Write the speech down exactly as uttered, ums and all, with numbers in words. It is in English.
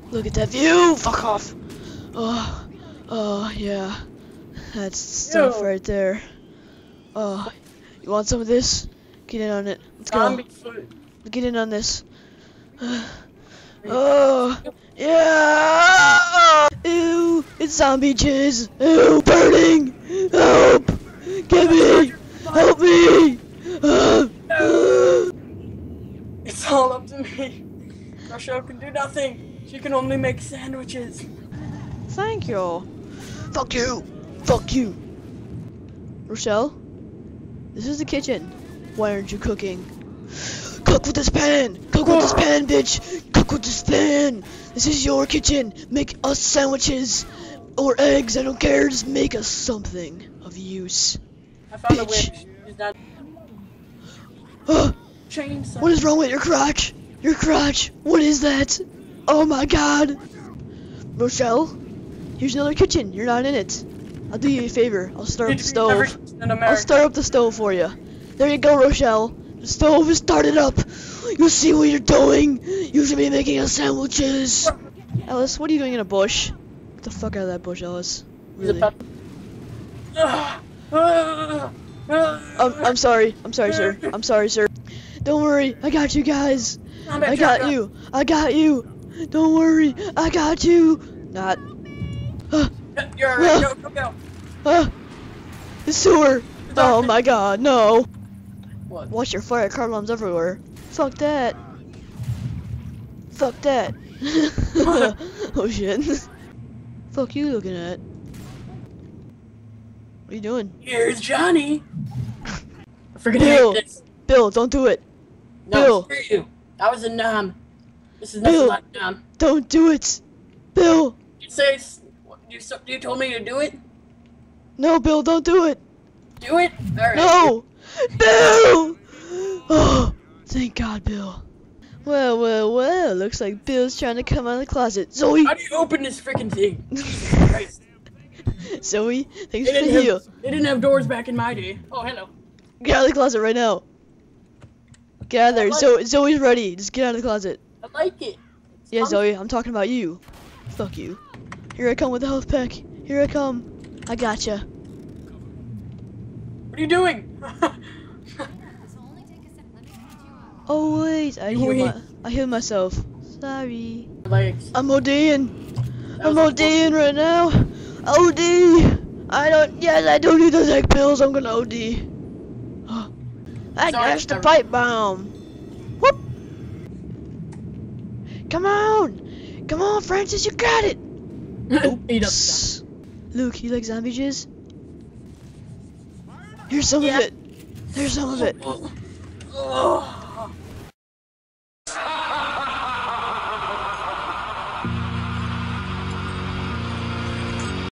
Look at that view! Fuck off! Oh, oh yeah. That's stuff Ew. right there. Oh, you want some of this? Get in on it. Let's go. Zombie food. Get in on this. Oh, yeah! Ew, it's zombie jizz. Ew, burning! Help! Get me! Help me! It's all up to me. Rochelle can do nothing. She can only make sandwiches. Thank you. Fuck you. Fuck you. Rochelle, this is the kitchen. Why aren't you cooking? Cook with this pan. Cook with this pan, bitch. Cook with this pan. This is your kitchen. Make us sandwiches or eggs. I don't care. Just make us something of use. I found Bitch. a witch. She's not Uh, chainsaw. what is wrong with your crotch? Your crotch. What is that? Oh my god. Rochelle, here's another kitchen. You're not in it. I'll do you a favor. I'll start up the stove. I'll start up the stove for you. There you go, Rochelle. The stove is started up. You see what you're doing? You should be making us sandwiches. Ellis, what are you doing in a bush? Get the fuck out of that bush, Ellis. Really. I'm, I'm sorry. I'm sorry, sir. I'm sorry, sir. Don't worry. I got you guys. I got you. I got you. Don't worry. I got you. Not. Uh, You're alright. Go, go, go. uh, the sewer. Oh my god, no. What? Watch your fire, car bombs everywhere. Fuck that. Fuck that. Oh shit. Fuck you looking at? What are you doing? Here's Johnny. I freaking Bill. hate this. Bill, don't do it. No, Bill. screw you. That was a nom. This is Bill. not a nom. Don't do it. Bill. You say you so- you told me to do it. No, Bill, don't do it. Do it. All right. No. Bill. Oh, thank God, Bill. Well, well, well. Looks like Bill's trying to come out of the closet. Zoe. How do you open this freaking thing? Jesus Christ. Zoe, thanks They for the didn't, heal. have, they didn't have doors back in my day. Oh, hello. Get out of the closet right now. Get out of there. I like Zo Zoe's ready. Just get out of the closet. I like it. It's Yeah, fun. Zoe, I'm talking about you. Fuck you. Here I come with the health pack. Here I come. I gotcha. What are you doing? Oh wait, I healed Wait. my I healed myself. Sorry. Legs. I'm ODing. That I'm was ODing right now. O D. I don't. Yes, I don't need those egg pills. I'm gonna O D. I Sorry, got the never- pipe bomb. Whoop. Come on. Come on, Francis, you got it. Eat up Oops. Luke, you like zombie jizz? Here's some Yeah. of it. There's some of it. Oh.